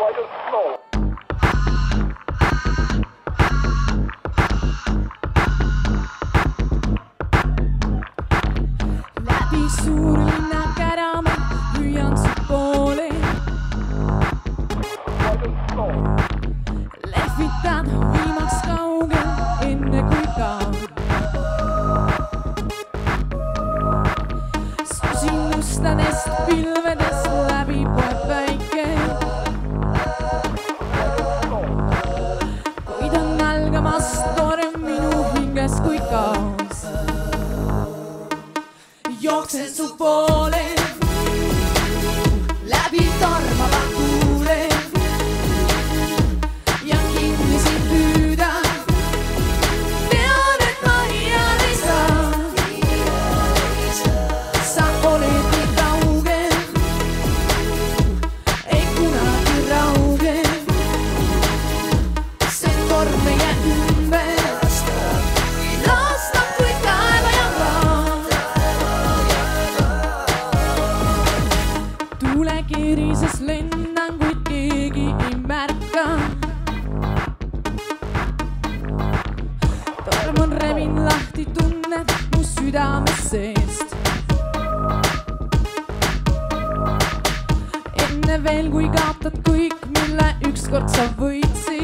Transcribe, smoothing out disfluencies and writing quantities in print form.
Läbi suurlinna kärama hüüan su poole. Lehvitan viimaks kaugel, enne kui kaod. Susinustadest pilvedest läbi poeb väike. Kuid on algamas torm minu hinges kui kaos. Jooksen su poole, läbi tormava kuule. Ja kinni sind püüda, tean, et ma iial ei saa. Sa oled nii kaugel, ei kunagi rauge. See torm ei jää ümber, lastab kui taeva ja maa. Tuulekirises lennan, kuid keegi ei märka. Torm on revin lahti, tunned mu südames seest. Enne veel kui kaotad kõik, mille ükskord sa võitsid.